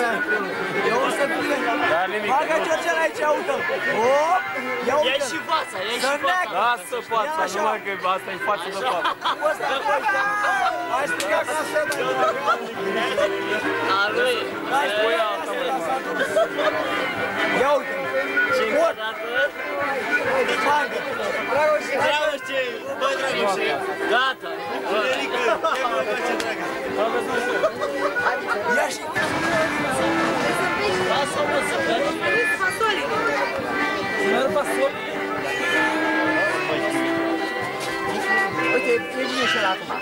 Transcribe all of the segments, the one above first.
Eu o să fie. Bagă Georgian aici, uite-l. Hop, ia uite-l. Ia-i și fața, ia-i și fața. Lasă fața, numai că asta e față de față. Hai striga ca să dă. A lui. Hai striga ca să dă. Ia uite-l. Ce încă o dată? Bagă. Dragoște, bă, Dragoște. Gata. Ia și... Lasă-mă să pleci. Fasole. Măr fasole. Uite, e bine și ăla acum.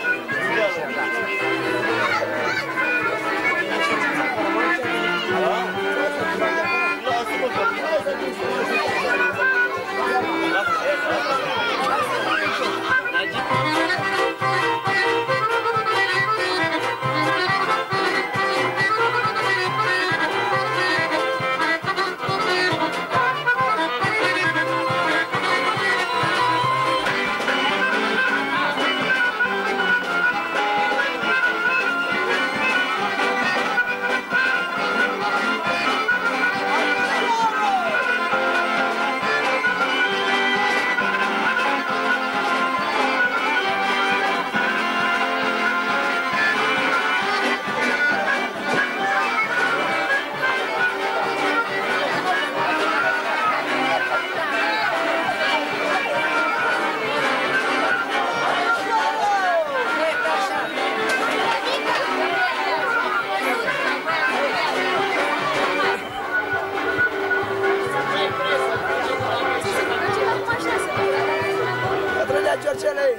Georgianei!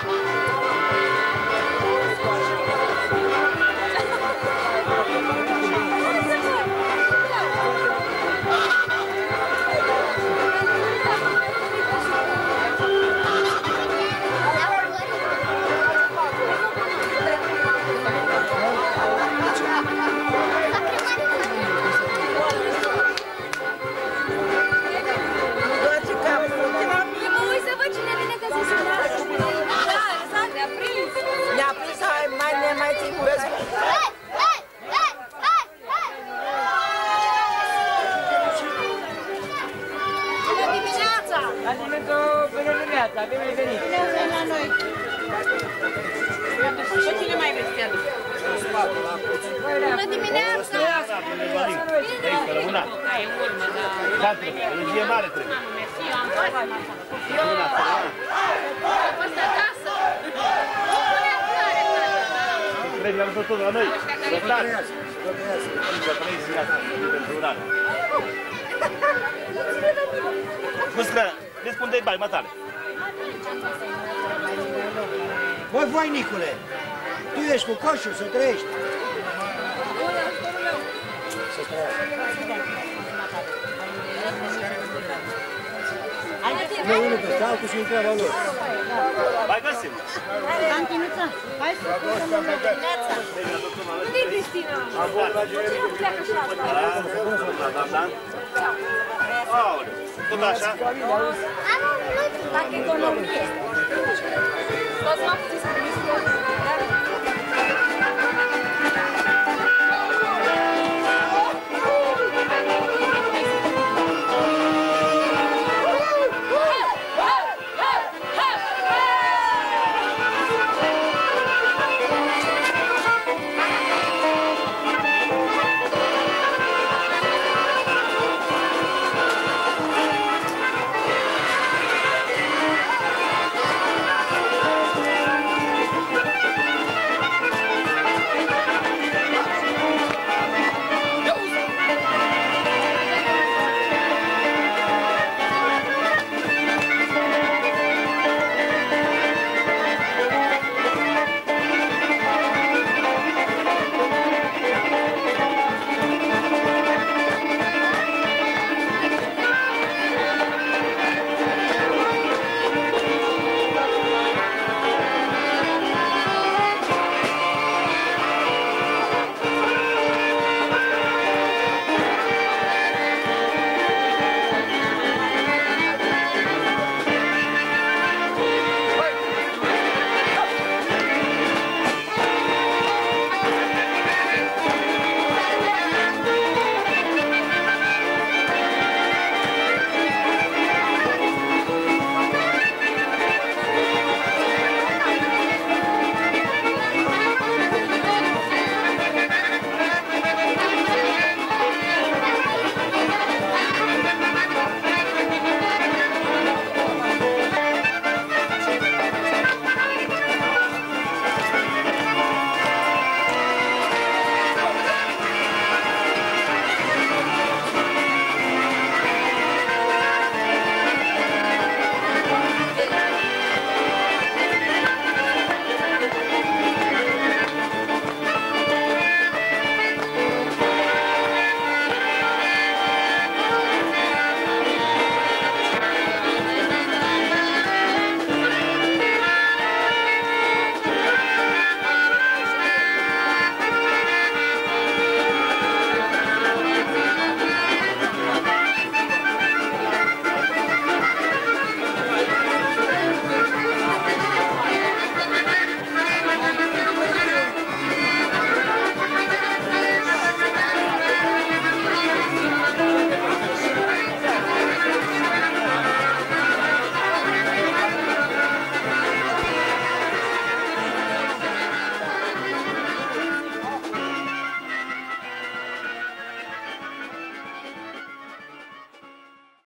Bine ai venit la noi. Și cine mai vreți să te aduc? Bună dimineața! Aici, rămâna. E urmă, da. Da, trebuie. Energie mare trebuie. Eu am fost. Eu am fost acasă. Pune acare, tata. Trebuie, am tot la noi. Răstați. Să trăiți viața pentru un an. Măscă, vezi cum dai bani, mă tare. Băi, voinicule, tu ești cu coșul să trăiești. Să trăiești. Nu, unul pe stau, cu și întreaba lor. Hai găsim. Antinuța, hai să facem dimineața. Unde-i Cristina? Nu pleacă și asta. Aoleu, tot așa? Am un lucru, dacă economie. Toți m-am putut să